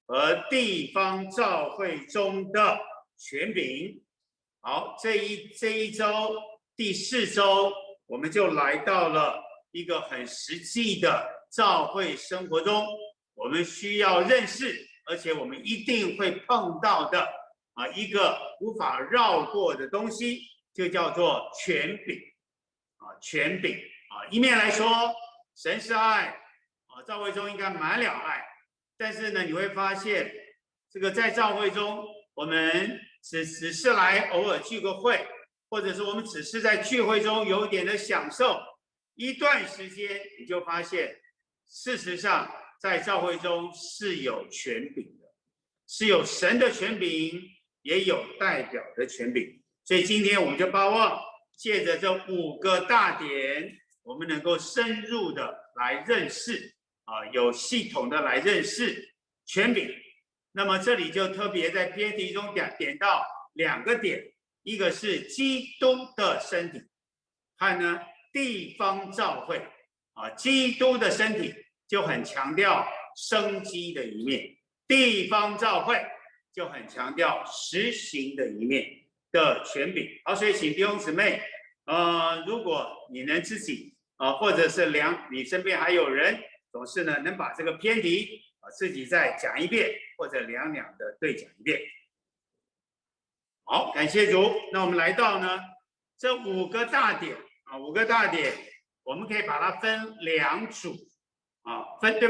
和地方教会中的权柄。好，这一周第4周，我们就来到了一个很实际的教会生活中，我们需要认识，而且我们一定会碰到的一个无法绕过的东西，就叫做权柄权柄一面来说，神是爱教会中应该满了爱，但是呢，你会发现这个在教会中，我们只是来偶尔聚个会，或者是我们只是在聚会中有点的享受，一段时间你就发现，事实上在教会中是有权柄的，是有神的权柄，也有代表的权柄。所以今天我们就盼望借着这5个大点，我们能够深入的来认识有系统的来认识权柄。那么这里就特别在编题中点到2个点，一个是基督的身体，和呢地方教会基督的身体就很强调生机的一面，地方教会就很强调实行的一面的权柄。好，所以请弟兄姊妹，如果你能自己或者是你身边还有人，总是呢能把这个篇题自己再讲一遍，或者两的对讲一遍。好，感谢主。那我们来到呢这5个大点5个大点，我们可以把它分2组分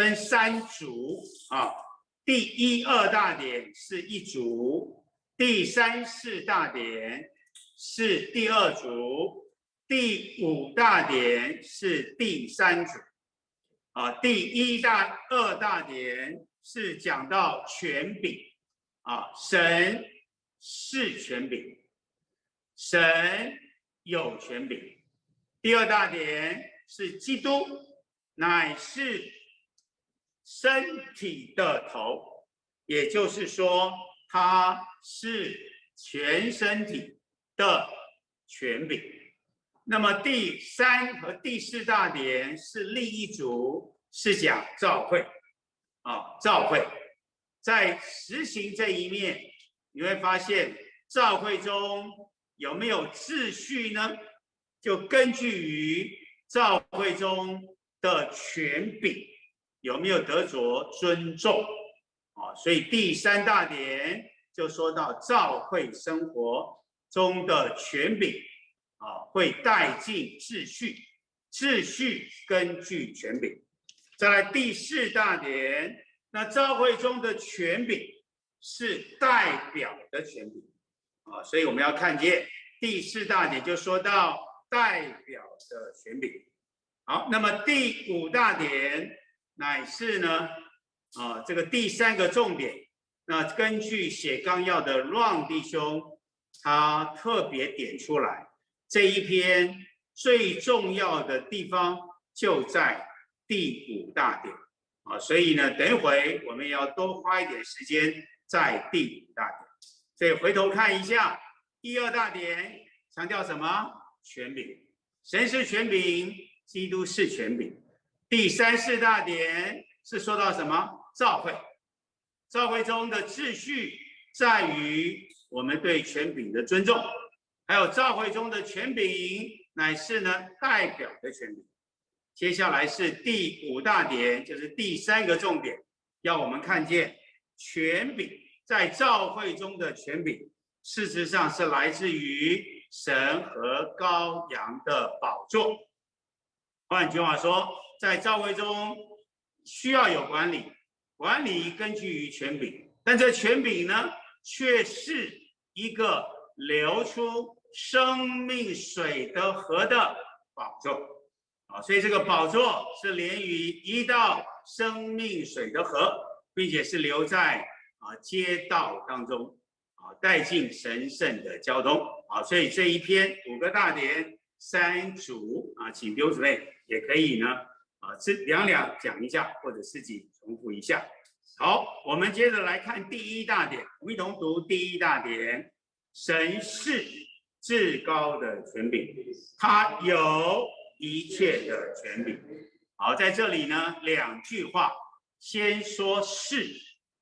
3组第1、2大点是一组，第3、4大点是第2组，第5大点是第3组第1、2大点是讲到权柄神是权柄，神有权柄。第2大点是基督乃是身体的头，也就是说他是全身体的权柄。那么第3和第4大点是另一组，是讲教会教会在实行这一面，你会发现教会中有没有秩序呢？就根据于教会中的权柄有没有得着尊重所以第3大点就说到教会生活中的权柄会带进秩序，秩序根据权柄。再来第4大点，那教会中的权柄是代表的权柄所以我们要看见第4大点就说到代表的权柄。好，那么第5大点乃是呢这个第3个重点。那根据写纲要的Ron弟兄，他特别点出来这一篇最重要的地方就在第5大点所以呢，等一会我们也要多花一点时间在第5大点。所以回头看一下第2大点强调什么？权柄，神是权柄，基督是权柄。第3、4大点是说到什么？教会，教会中的秩序在于我们对权柄的尊重，还有教会中的权柄乃是呢代表的权柄。接下来是第5大点，就是第3个重点，要我们看见权柄在教会中的权柄，事实上是来自于神和羔羊的宝座。换句话说，在教会中需要有管理，管理根据于权柄，但这权柄呢，却是一个流出生命水的河的宝座所以这个宝座是连于一道生命水的河，并且是留在街道当中带进神圣的交通所以这一篇5个大点3组请弟兄姊妹也可以呢这两讲一下，或者自己重复一下。好，我们接着来看第1大点，我们一同读第1大点。神是至高的权柄，他有一切的权柄。好，在这里呢2句话，先说是，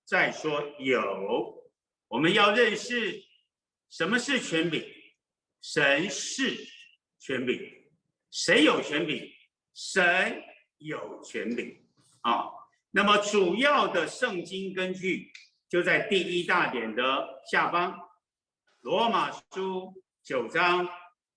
再说有。我们要认识什么是权柄，神是权柄，谁有权柄？神有权柄啊。那么主要的圣经根据就在第一大点的下方，罗马书9章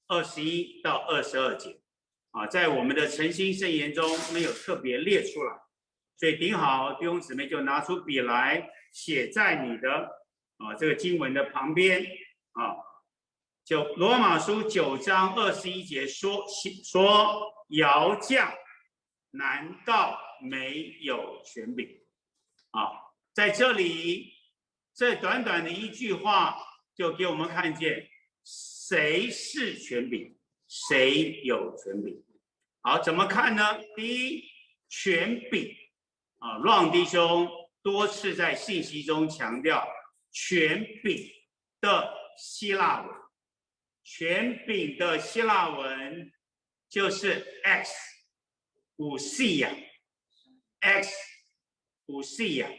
21到22节啊，在我们的诚心圣言中没有特别列出来，所以顶好弟兄姊妹就拿出笔来写在你的这个经文的旁边啊。就罗马书9章21节说窑匠难道没有权柄啊？在这里，这短短的一句话就给我们看见谁是权柄，谁有权柄。好，怎么看呢？第一，权柄啊，让弟兄多次在信息中强调权柄的希腊文，权柄的希腊文就是 X 五系呀 ，X 五系呀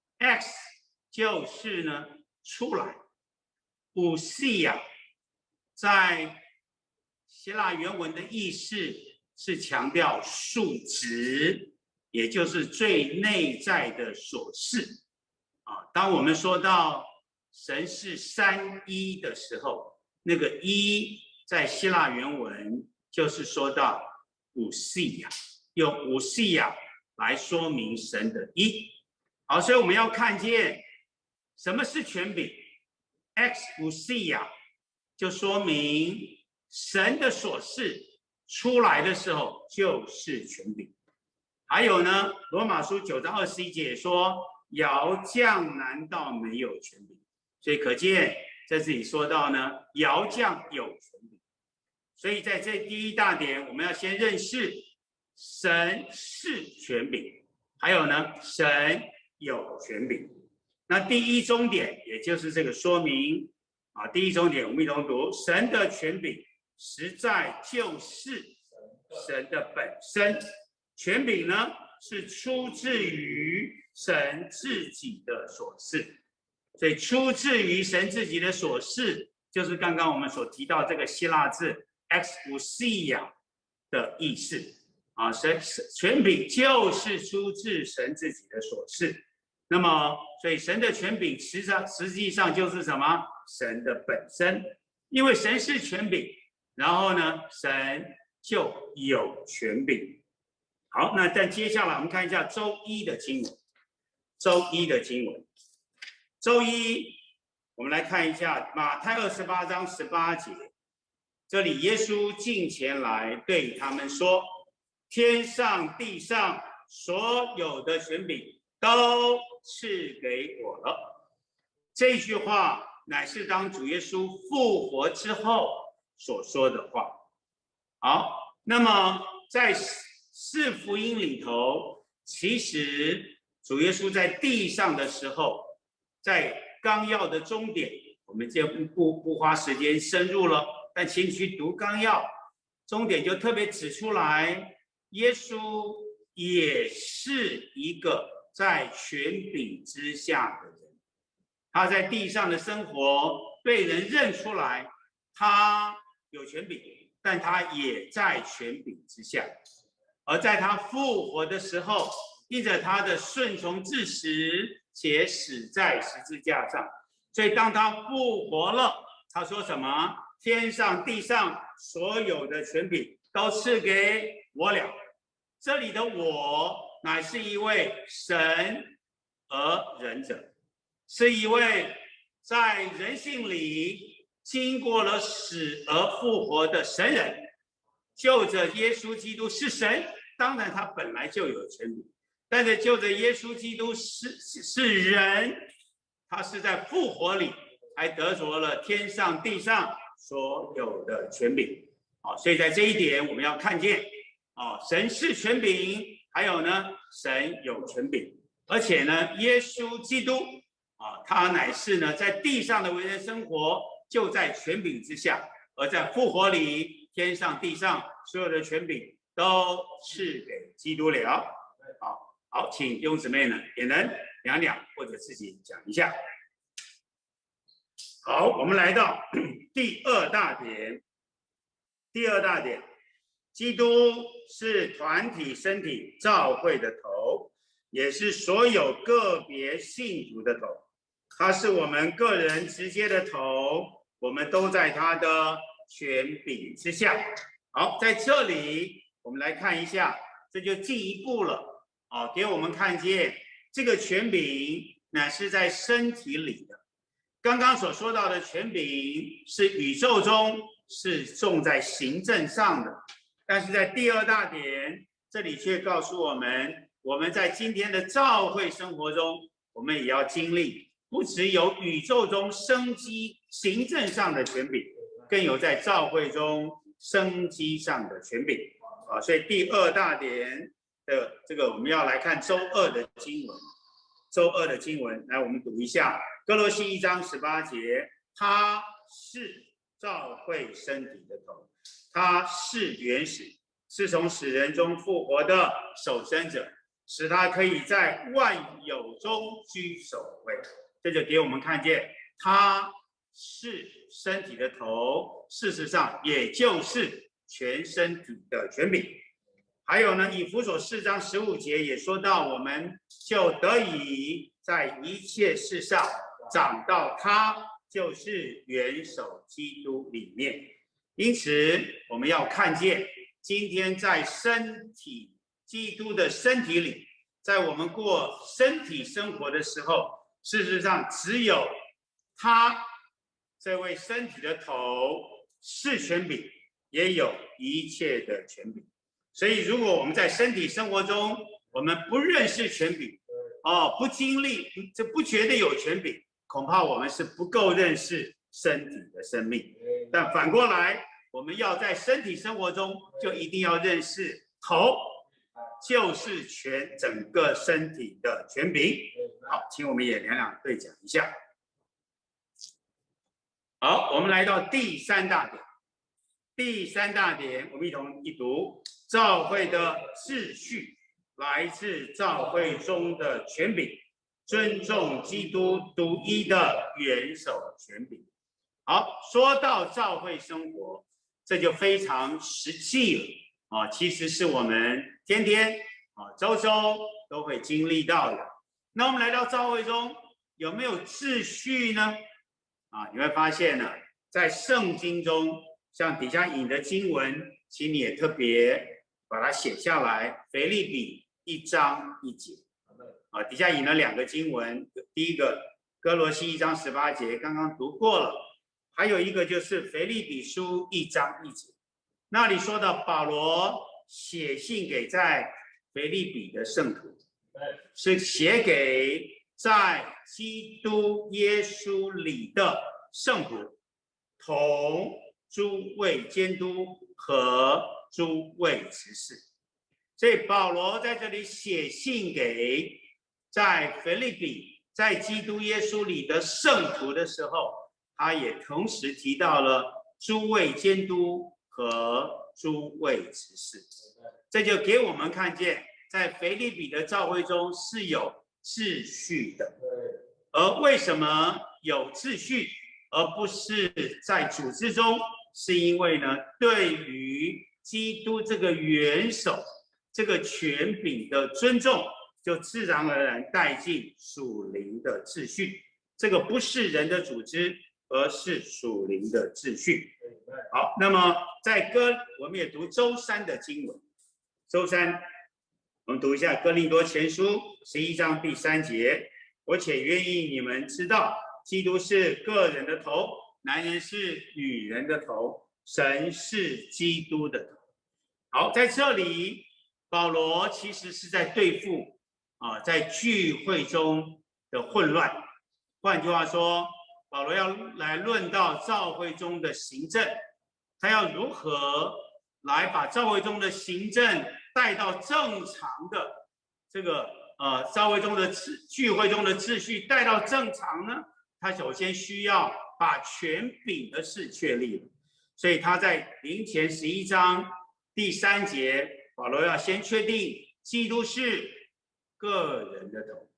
，X 就是呢出来，五系呀，在希腊原文的意思是强调数值，也就是最内在的所是啊。当我们说到神是三一的时候，那个一在希腊原文就是说到五系呀，用五系呀来说明神的一。好，所以我们要看见什么是权柄 ，X 五系呀，就说明神的所是出来的时候就是权柄。还有呢，罗马书9章21节也说，窑匠难道没有权柄？所以可见在这里说到呢，窑匠有权柄。所以在这第一大点，我们要先认识神是权柄，还有呢，神有权柄。那第一中点，也就是这个说明啊，第一中点我们一同读：神的权柄实在就是神的本身。权柄呢，是出自于神自己的所是，所以出自于神自己的所是，就是刚刚我们所提到这个希腊字 exousia 的意思啊。权柄就是出自神自己的所是。那么，所以神的权柄实际上就是什么？神的本身，因为神是权柄，然后呢，神就有权柄。好，那但接下来我们看一下周一的经文。周一的经文，周一我们来看一下马太28章18节，这里耶稣近前来对他们说：“天上地上所有的权柄都赐给我了。”这句话乃是当主耶稣复活之后所说的话。好，那么在四福音里头，其实主耶稣在地上的时候，在纲要的终点，我们就不花时间深入了，但请去读纲要，终点就特别指出来，耶稣也是一个在权柄之下的人，他在地上的生活被人认出来，他有权柄，但他也在权柄之下。而在他复活的时候，因着他的顺从至死，且死在十字架上，所以当他复活了，他说什么？天上地上所有的权柄都赐给我了。这里的我乃是一位神而人者，是一位在人性里经过了死而复活的神人。就着耶稣基督是神，当然他本来就有权柄，但是就着耶稣基督是人，他是在复活里还得着了天上地上所有的权柄。所以在这一点我们要看见神是权柄，还有呢，神有权柄，而且呢，耶稣基督他乃是呢在地上的为人生活就在权柄之下，而在复活里，天上地上所有的权柄都赐给基督了。好，请弟兄姊妹呢也能两两，或者自己讲一下。好，我们来到第二大点。第二大点，基督是团体身体教会的头，也是所有个别信徒的头。他是我们个人直接的头，我们都在他的权柄之下。好，在这里我们来看一下，这就进一步了啊，给我们看见这个权柄乃是在身体里的。刚刚所说到的权柄是宇宙中是重在行政上的，但是在第二大点这里却告诉我们，我们在今天的教会生活中，我们也要经历不只有宇宙中生机行政上的权柄，更有在教会中生机上的权柄啊。所以第二大点的这个我们要来看周二的经文。周二的经文，来我们读一下哥罗西1章18节，他是教会身体的头，他是原始，是从死人中复活的守生者，使他可以在万有中居首位。这就给我们看见他是身体的头，事实上也就是全身体的权柄。还有呢，以弗所4章15节也说到，我们就得以在一切事上长到他就是元首基督里面。因此我们要看见今天在身体基督的身体里，在我们过身体生活的时候，事实上只有他这位身体的头是权柄，也有一切的权柄。所以如果我们在身体生活中，我们不认识权柄，不经历，这不觉得有权柄，恐怕我们是不够认识身体的生命。但反过来，我们要在身体生活中，就一定要认识头，就是整个身体的权柄。好，请我们也两两对讲一下。好，我们来到第三大点。第三大点，我们一读。教会的秩序来自教会中的权柄，尊重基督独一的元首权柄。好，说到教会生活，这就非常实际了啊，其实是我们天天周周都会经历到的。那我们来到教会中，有没有秩序呢？啊，你会发现呢，在圣经中，像底下引的经文，请你也特别把它写下来，腓立比1章1节啊，底下引了2个经文，第一个哥罗西1章18节，刚刚读过了，还有一个就是腓立比书1章1节，那里说到保罗写信给在腓立比的圣徒，是写给在基督耶稣里的圣徒，同诸位监督和诸位执事。所以保罗在这里写信给在腓立比在基督耶稣里的圣徒的时候，他也同时提到了诸位监督和诸位执事。这就给我们看见在腓立比的教会中是有秩序的。而为什么有秩序而不是在组织中，是因为呢，对于基督这个元首这个权柄的尊重，就自然而然带进属灵的秩序。这个不是人的组织，而是属灵的秩序。好，那么我们也读周3的经文。周3我们读一下哥林多前书11章第3节，我且愿意你们知道，基督是个人的头，男人是女人的头，神是基督的头。好，在这里保罗其实是在对付在聚会中的混乱。换句话说，保罗要来论到教会中的行政，他要如何来把教会中的行政带到正常的这个教会中的聚会中的秩序带到正常呢？他首先需要把权柄的事确立了，所以他在林前11章第3节，保罗要先确定基督是个人的头。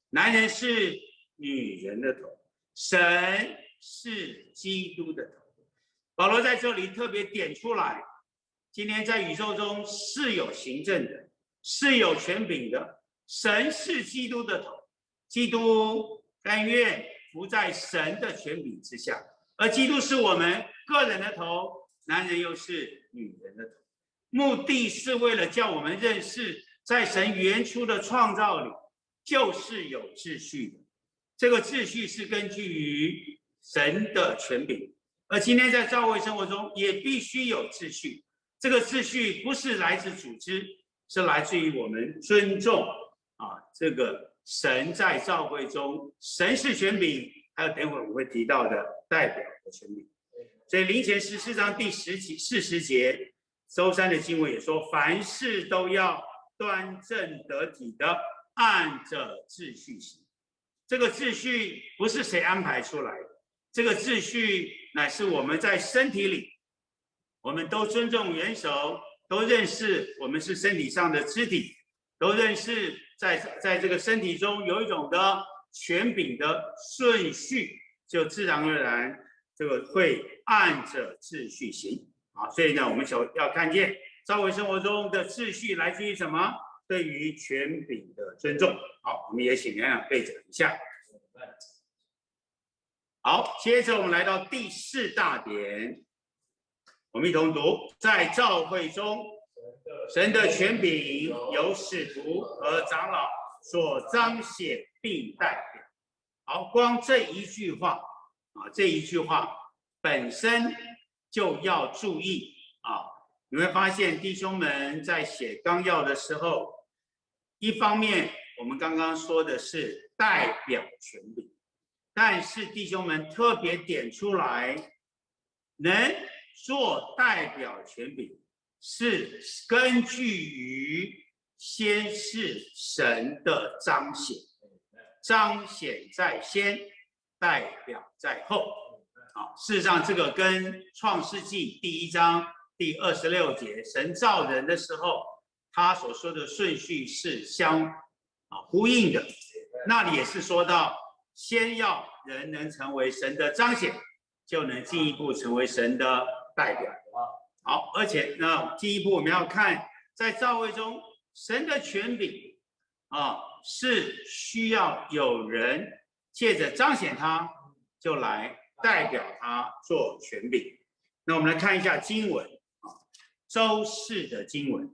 男人是女人的头，神是基督的头。保罗在这里特别点出来，今天在宇宙中是有行政的，是有权柄的，神是基督的头，基督甘愿服在神的权柄之下，而基督是我们个人的头，男人又是女人的头。目的是为了叫我们认识，在神原初的创造里，就是有秩序的。这个秩序是根据于神的权柄，而今天在教会生活中也必须有秩序。这个秩序不是来自组织，是来自于我们尊重这个神在教会中，神是权柄，还有等会我们会提到的代表的权柄。所以林前14章第40节，周三的经文也说，凡事都要端正得体的按着秩序行。这个秩序不是谁安排出来的，这个秩序乃是我们在身体里，我们都尊重元首，都认识我们是身体上的肢体，都认识在这个身体中有一种的权柄的顺序，就自然而然这个会按着秩序行。所以呢，我们要看见教会生活中的秩序来自于什么？对于权柄的尊重。好，我们也请娘娘背讲一下。好，接着我们来到第4大点，我们一同读：在教会中，神的权柄由使徒和长老所彰显并代表。好，光这一句话这一句话本身就要注意你会发现弟兄们在写纲要的时候，一方面我们刚刚说的是代表权柄，但是弟兄们特别点出来，能做代表权柄是根据于先是神的彰显，彰显在先，代表在后。事实上这个跟创世纪第1章第26节神造人的时候他所说的顺序是相呼应的。那里也是说到，先要人能成为神的彰显，就能进一步成为神的代表。好，而且呢，进一步我们要看在教会中神的权柄是需要有人借着彰显他，就来代表他做权柄。那我们来看一下经文周四的经文，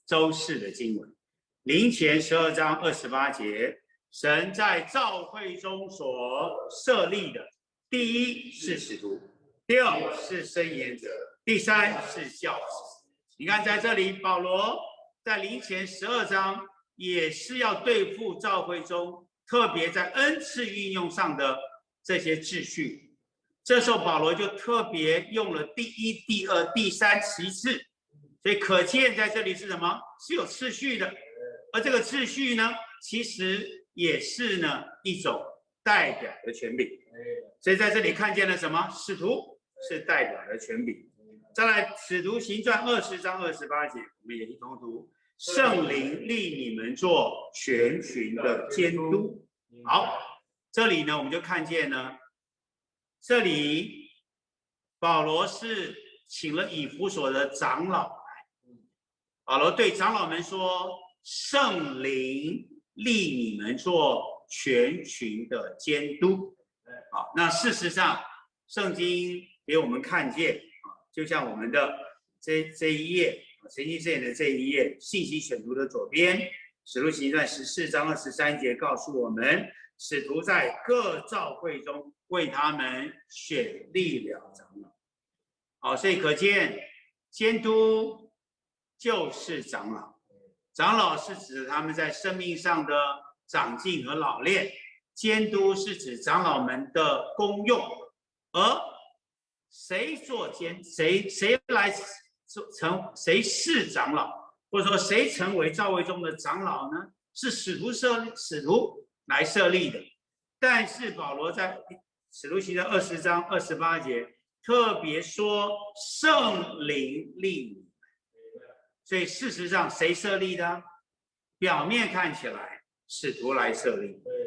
林前12章28节，神在教会中所设立的，第一是使徒，第二是申言者，第三是教士。你看在这里保罗在林前12章也是要对付教会中特别在恩赐运用上的这些秩序，这时候保罗就特别用了第一、第二、第三其次，所以可见在这里是什么？是有次序的。而这个次序呢，其实也是呢一种代表的权柄。所以在这里看见了什么？使徒是代表的权柄。再来，使徒行传20章28节，我们也一同读：圣灵立你们做全群的监督。好，这里呢我们就看见呢，这里保罗是请了以弗所的长老来，保罗对长老们说，圣灵立你们做全群的监督。好，那事实上圣经给我们看见就像我们的这一页神经之眼的这一页信息选读的左边，使徒行传14章23节告诉我们，使徒在各教会中为他们选立了长老。好，所以可见监督就是长老，长老是指他们在生命上的长进和老练，监督是指长老们的功用。而谁做谁来谁是长老，或者说谁成为教会中的长老呢？是使徒来设立的。但是保罗在使徒行传20章28节特别说圣灵立你们，所以事实上谁设立的？表面看起来使徒来设立，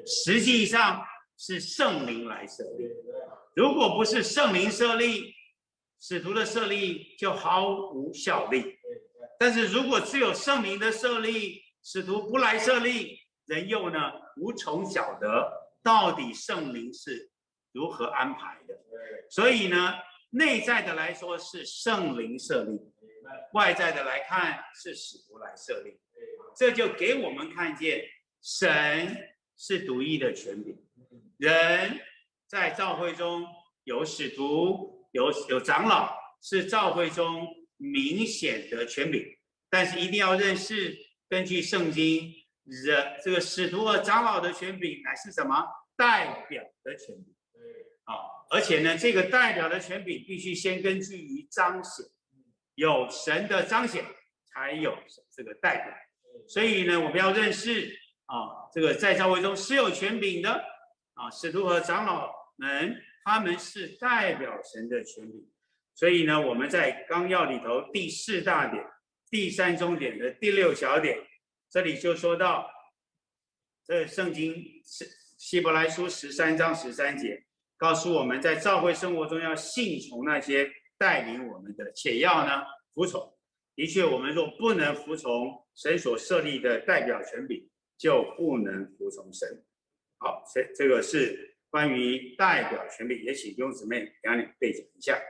实际上是圣灵来设立。如果不是圣灵设立，使徒的设立就毫无效力。但是如果只有圣灵的设立，使徒不来设立，人又呢无从晓得到底圣灵是如何安排的。所以呢，内在的来说是圣灵设立，外在的来看是使徒来设立。这就给我们看见神是独一的权柄。人在教会中有使徒，有长老，是教会中明显的权柄。但是一定要认识，根据圣经，这个使徒和长老的权柄乃是什么？代表的权柄。而且呢，这个代表的权柄必须先根据于彰显，有神的彰显，才有这个代表。所以呢，我们要认识这个在教会中是有权柄的使徒和长老们，他们是代表神的权柄。所以呢，我们在纲要里头第4大点、第3中点的第6小点，这里就说到，这圣经希伯来书13章13节，告诉我们在教会生活中要信从那些带领我们的，且要呢服从。的确，我们若不能服从神所设立的代表权柄，就不能服从神。好，这个是关于代表权柄，也请弟兄姊妹两点背讲一下。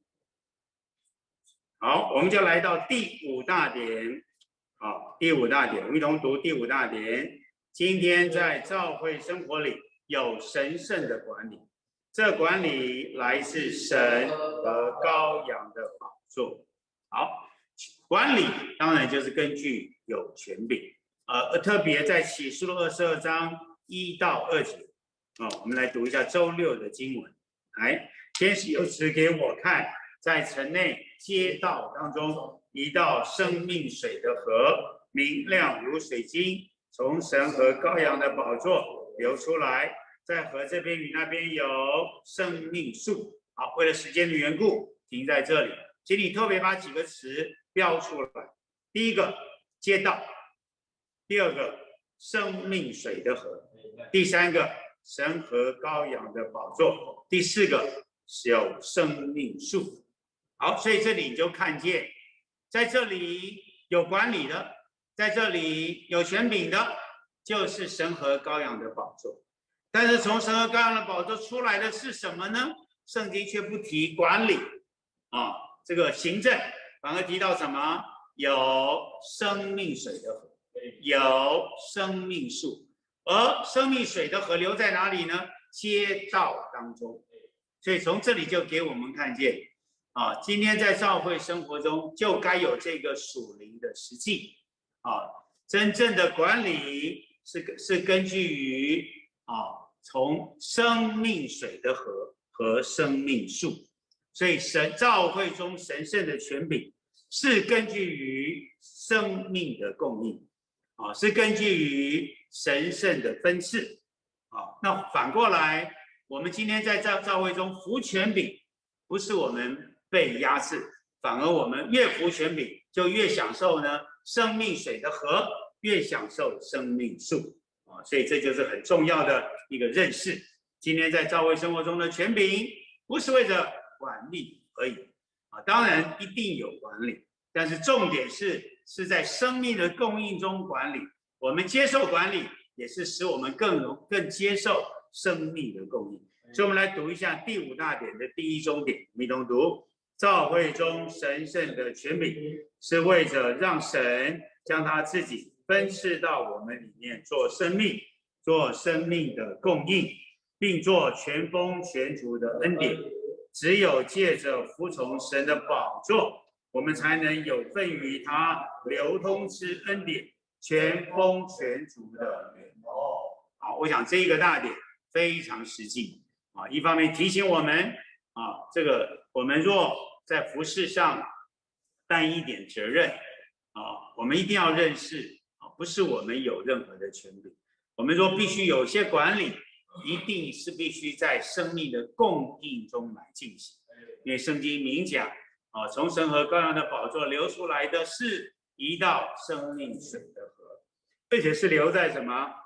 好，我们就来到第5大点。好，第5大点，我们一同读第5大点。今天在教会生活里有神圣的管理，这管理来自神和羔羊的宝座。好，管理当然就是根据有权柄，特别在启示录22章1到2节。我们来读一下周6的经文。来，天使又指给我看，在城内街道当中，一道生命水的河，明亮如水晶，从神和羔羊的宝座流出来，在河这边与那边有生命树。好，为了时间的缘故，停在这里。请你特别把几个词标出来。第一个，街道；第二个，生命水的河；第三个，神和羔羊的宝座；第四个，是有生命树。好，所以这里你就看见，在这里有管理的，在这里有权柄的，就是神和羔羊的宝座。但是从神和羔羊的宝座出来的是什么呢？圣经却不提管理这个行政，反而提到什么？有生命水的河，有生命树，而生命水的河流在哪里呢？街道当中。所以从这里就给我们看见今天在教会生活中就该有这个属灵的实际真正的管理是根据于从生命水的河和生命树。所以教会中神圣的权柄是根据于生命的供应是根据于神圣的分赐那反过来，我们今天在教会中服权柄，不是我们被压制，反而我们越服权柄，就越享受呢生命水的河，越享受生命树所以这就是很重要的一个认识。今天在教会生活中的权柄，不是为了管理而已当然一定有管理，但是重点是在生命的供应中管理。我们接受管理，也是使我们更接受生命的供应。所以我们来读一下第5大点的第1中点，我们一同读：教会中神圣的权柄，是为着让神将他自己分赐到我们里面，做生命的供应，并做全丰全足的恩典。只有借着服从神的宝座，我们才能有份于他流通之恩典，全丰全足的源头。好，我想这一个大点非常实际一方面提醒我们这个我们若在服事上担一点责任我们一定要认识不是我们有任何的权柄。我们若必须有些管理，一定是必须在生命的供应中来进行，因为圣经明讲从神和羔羊的宝座流出来的是一道生命水的河，而且是流在什么？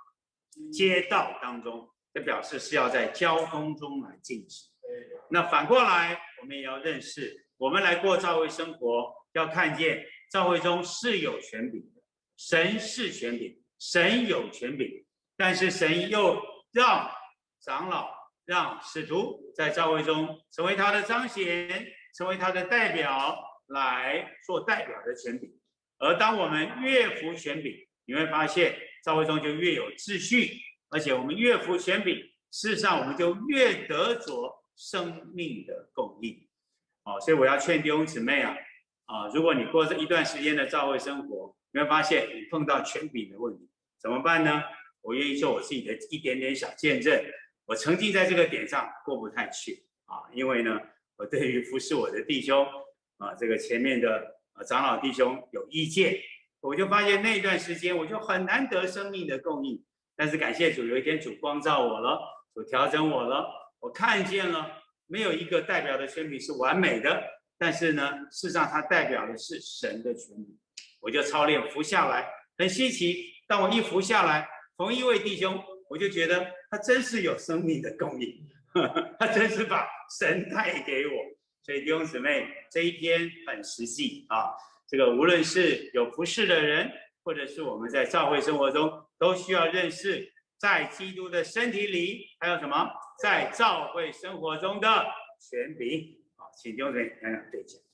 街道当中，这表示是要在交通中来进行。那反过来，我们也要认识，我们来过教会生活，要看见教会中是有权柄的，神是权柄，神有权柄，但是神又让长老、让使徒在教会中成为他的彰显，成为他的代表，来做代表的权柄。而当我们越服权柄，你会发现教会中就越有秩序，而且我们越服权柄，事实上我们就越得着生命的供应。所以我要劝弟兄姊妹如果你过这一段时间的教会生活，你会发现你碰到权柄的问题，怎么办呢？我愿意做我自己的一点点小见证。我曾经在这个点上过不太去因为呢，我对于服侍我的弟兄这个前面的长老弟兄有意见，我就发现那段时间我就很难得生命的供应。但是感谢主，有一天主光照我了，主调整我了，我看见了没有一个代表的权柄是完美的，但是呢，事实上它代表的是神的权柄。我就操练服下来，很稀奇。当我一服下来，同一位弟兄，我就觉得他真是有生命的供应，他真是把神带给我。所以弟兄姊妹，这一天很实际这个无论是有服侍的人，或者是我们在教会生活中，都需要认识，在基督的身体里，还有什么？在教会生活中的权柄。请弟兄姊妹讲讲对讲。